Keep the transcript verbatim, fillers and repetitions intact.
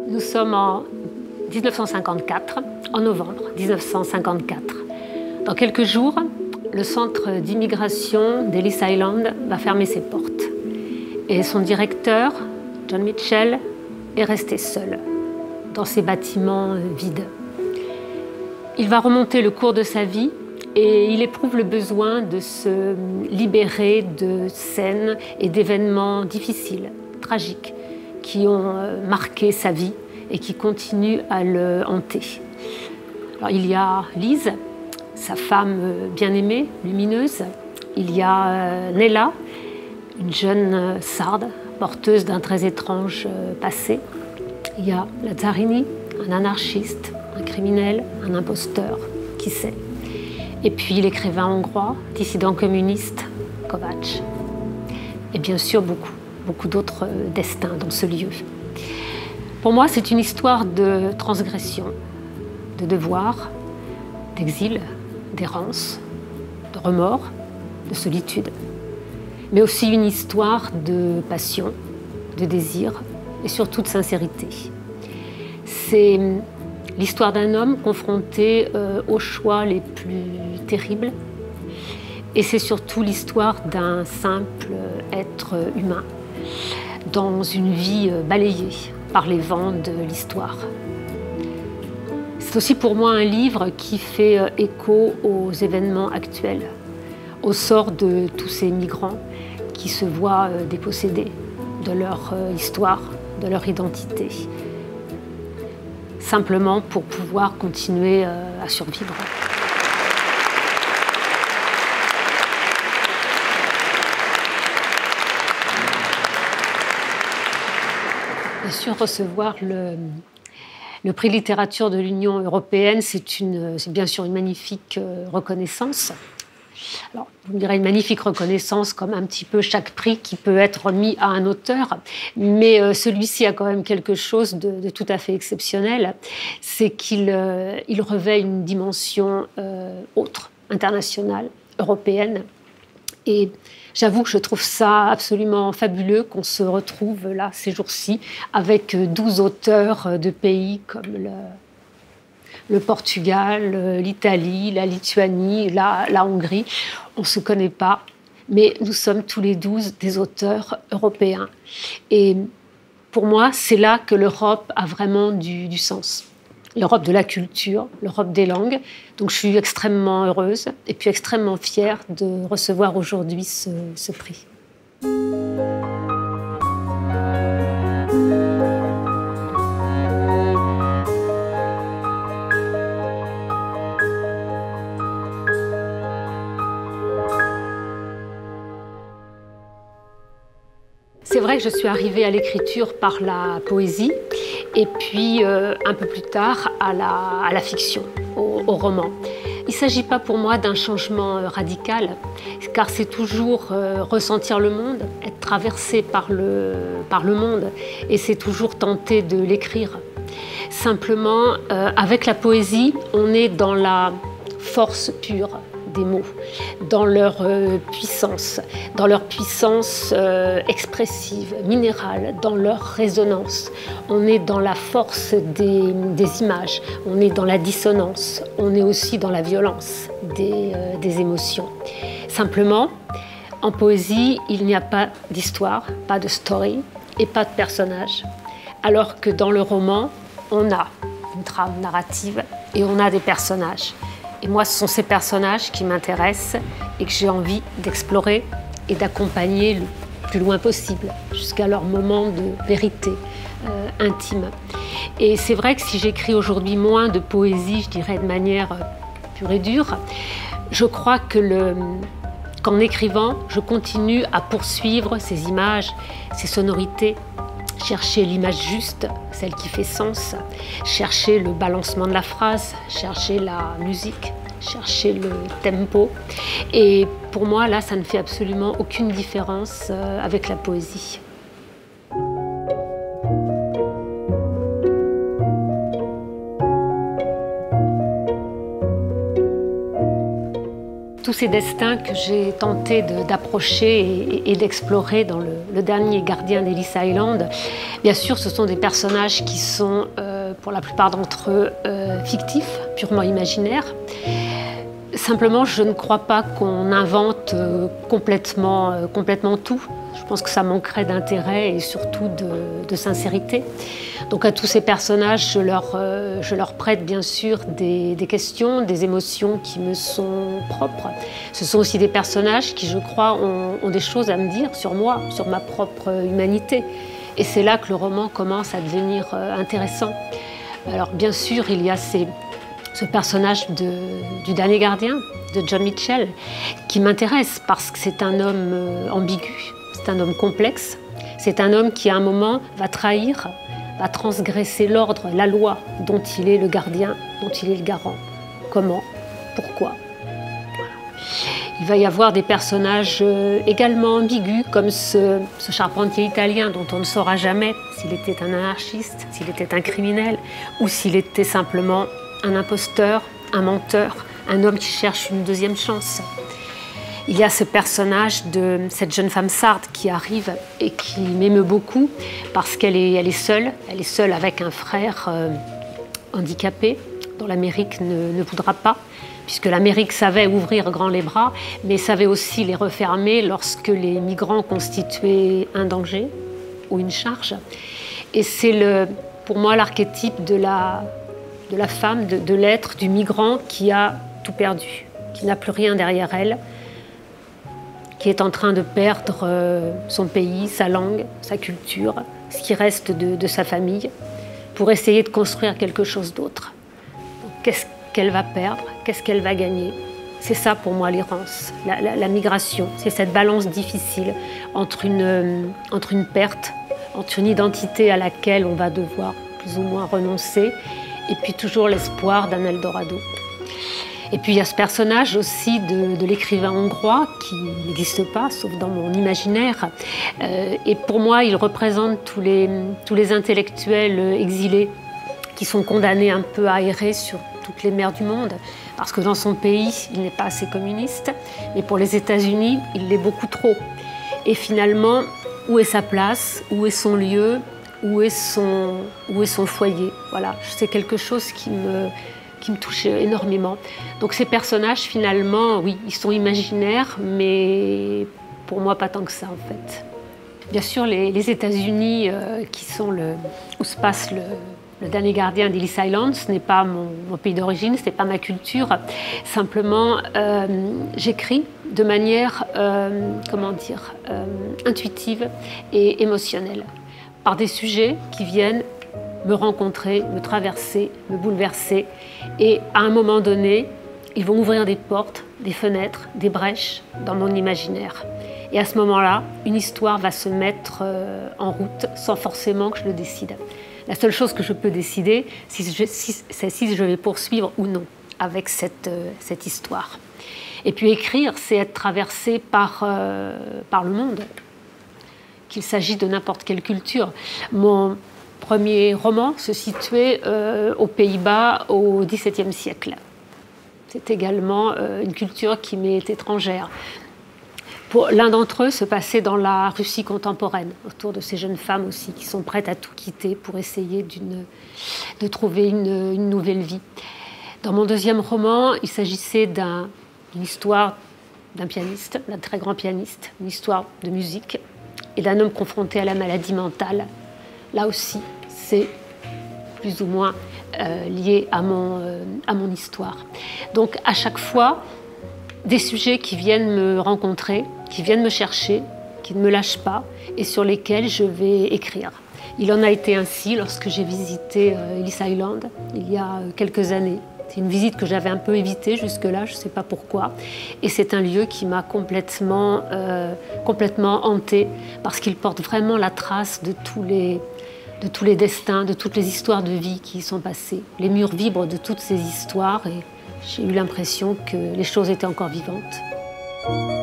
Nous sommes en mille neuf cent cinquante-quatre, en novembre mille neuf cent cinquante-quatre. Dans quelques jours, le centre d'immigration d'Ellis Island va fermer ses portes. Et son directeur, John Mitchell, est resté seul dans ces bâtiments vides. Il va remonter le cours de sa vie et il éprouve le besoin de se libérer de scènes et d'événements difficiles, tragiques, qui ont marqué sa vie et qui continuent à le hanter. Alors, il y a Liz, sa femme bien-aimée, lumineuse. Il y a Nella, une jeune sarde, porteuse d'un très étrange passé. Il y a Lazzarini, un anarchiste, un criminel, un imposteur, qui sait. Et puis l'écrivain hongrois, dissident communiste, Kovács. Et bien sûr, beaucoup, beaucoup d'autres destins dans ce lieu. Pour moi, c'est une histoire de transgression, de devoir, d'exil, d'errance, de remords, de solitude. Mais aussi une histoire de passion, de désir et surtout de sincérité. C'est l'histoire d'un homme confronté euh, aux choix les plus terribles. Et c'est surtout l'histoire d'un simple être humain dans une vie balayée par les vents de l'histoire. C'est aussi pour moi un livre qui fait écho aux événements actuels, au sort de tous ces migrants qui se voient dépossédés de leur histoire, de leur identité, simplement pour pouvoir continuer à survivre. Bien sûr, recevoir le, le prix littérature de l'Union européenne, c'est bien sûr une magnifique reconnaissance. Alors, vous me direz une magnifique reconnaissance, comme un petit peu chaque prix qui peut être remis à un auteur, mais euh, celui-ci a quand même quelque chose de, de tout à fait exceptionnel, c'est qu'il euh, il revêt une dimension euh, autre, internationale, européenne. Et j'avoue que je trouve ça absolument fabuleux qu'on se retrouve là, ces jours-ci, avec douze auteurs de pays comme le, le Portugal, l'Italie, la Lituanie, la, la Hongrie. On ne se connaît pas, mais nous sommes tous les douze des auteurs européens. Et pour moi, c'est là que l'Europe a vraiment du, du sens. L'Europe de la culture, l'Europe des langues. Donc je suis extrêmement heureuse et puis extrêmement fière de recevoir aujourd'hui ce, ce prix. C'est vrai que je suis arrivée à l'écriture par la poésie et puis euh, un peu plus tard à la, à la fiction, au, au roman. Il ne s'agit pas pour moi d'un changement radical, car c'est toujours euh, ressentir le monde, être traversé par le, par le monde, et c'est toujours tenter de l'écrire. Simplement, euh, avec la poésie, on est dans la force pure des mots, dans leur euh, puissance, dans leur puissance euh, expressive, minérale, dans leur résonance. On est dans la force des, des images, on est dans la dissonance, on est aussi dans la violence des, euh, des émotions. Simplement, en poésie, il n'y a pas d'histoire, pas de story et pas de personnage. Alors que dans le roman, on a une trame narrative et on a des personnages. Et moi, ce sont ces personnages qui m'intéressent et que j'ai envie d'explorer et d'accompagner le plus loin possible, jusqu'à leur moment de vérité euh, intime. Et c'est vrai que si j'écris aujourd'hui moins de poésie, je dirais de manière pure et dure, je crois que le, qu'en écrivant, je continue à poursuivre ces images, ces sonorités, chercher l'image juste, celle qui fait sens, chercher le balancement de la phrase, chercher la musique, chercher le tempo. Et pour moi, là, ça ne fait absolument aucune différence avec la poésie. tous ces destins que j'ai tenté d'approcher et, et d'explorer dans le, le dernier gardien d'Ellis Island, bien sûr, ce sont des personnages qui sont, euh, pour la plupart d'entre eux, euh, fictifs, purement imaginaires. Simplement, je ne crois pas qu'on invente euh, complètement, euh, complètement tout. Je pense que ça manquerait d'intérêt et surtout de, de sincérité. Donc à tous ces personnages, je leur, euh, je leur prête bien sûr des, des questions, des émotions qui me sont propres. Ce sont aussi des personnages qui, je crois, ont, ont des choses à me dire sur moi, sur ma propre humanité. Et c'est là que le roman commence à devenir euh, intéressant. Alors bien sûr, il y a ces, ce personnage de, du dernier gardien, de John Mitchell, qui m'intéresse parce que c'est un homme euh, ambigu. C'est un homme complexe, c'est un homme qui à un moment va trahir, va transgresser l'ordre, la loi dont il est le gardien, dont il est le garant. Comment? Pourquoi? Voilà. Il va y avoir des personnages également ambigus, comme ce, ce charpentier italien dont on ne saura jamais s'il était un anarchiste, s'il était un criminel, ou s'il était simplement un imposteur, un menteur, un homme qui cherche une deuxième chance. Il y a ce personnage de cette jeune femme sarde qui arrive et qui m'émeut beaucoup parce qu'elle est, elle est seule. Elle est seule avec un frère euh, handicapé dont l'Amérique ne, ne voudra pas, puisque l'Amérique savait ouvrir grand les bras, mais savait aussi les refermer lorsque les migrants constituaient un danger ou une charge. Et c'est le, pour moi l'archétype de la, de la femme, de, de l'être, du migrant qui a tout perdu, qui n'a plus rien derrière elle, qui est en train de perdre euh, son pays, sa langue, sa culture, ce qui reste de, de sa famille, pour essayer de construire quelque chose d'autre. Qu'est-ce qu'elle va perdre? Qu'est-ce qu'elle va gagner? C'est ça pour moi l'errance, la, la, la migration. C'est cette balance difficile entre une, euh, entre une perte, entre une identité à laquelle on va devoir plus ou moins renoncer, et puis toujours l'espoir d'un Eldorado. Et puis il y a ce personnage aussi de, de l'écrivain hongrois qui n'existe pas, sauf dans mon imaginaire. Euh, et pour moi, il représente tous les, tous les intellectuels exilés qui sont condamnés un peu à errer sur toutes les mers du monde. Parce que dans son pays, il n'est pas assez communiste, mais pour les États-Unis, il l'est beaucoup trop. Et finalement, où est sa place? Où est son lieu? Où est son, où est son foyer? Voilà, c'est quelque chose qui me... qui me touche énormément. Donc ces personnages, finalement, oui, ils sont imaginaires, mais pour moi, pas tant que ça, en fait. Bien sûr, les, les États-Unis, euh, qui sont le, où se passe le, le dernier gardien d'Ellis Island, ce n'est pas mon, mon pays d'origine, ce n'est pas ma culture. Simplement, euh, j'écris de manière, euh, comment dire, euh, intuitive et émotionnelle, par des sujets qui viennent me rencontrer, me traverser, me bouleverser. Et à un moment donné, ils vont ouvrir des portes, des fenêtres, des brèches dans mon imaginaire. Et à ce moment-là, une histoire va se mettre en route sans forcément que je le décide. La seule chose que je peux décider, c'est si, si, si je vais poursuivre ou non avec cette, cette histoire. Et puis écrire, c'est être traversé par, euh, par le monde, qu'il s'agisse de n'importe quelle culture. Mon premier roman se situait euh, aux Pays-Bas au dix-septième siècle. C'est également euh, une culture qui m'est étrangère. L'un d'entre eux se passait dans la Russie contemporaine, autour de ces jeunes femmes aussi qui sont prêtes à tout quitter pour essayer de trouver une, une nouvelle vie. Dans mon deuxième roman, il s'agissait d'un, d'une histoire d'un pianiste, d'un très grand pianiste, une histoire de musique, et d'un homme confronté à la maladie mentale. Là aussi, c'est plus ou moins euh, lié à mon, euh, à mon histoire. Donc à chaque fois, des sujets qui viennent me rencontrer, qui viennent me chercher, qui ne me lâchent pas et sur lesquels je vais écrire. Il en a été ainsi lorsque j'ai visité euh, Ellis Island il y a quelques années. C'est une visite que j'avais un peu évitée jusque-là, je ne sais pas pourquoi. Et c'est un lieu qui m'a complètement, euh, complètement hantée parce qu'il porte vraiment la trace de tous les, de tous les destins, de toutes les histoires de vie qui y sont passées. Les murs vibrent de toutes ces histoires et j'ai eu l'impression que les choses étaient encore vivantes.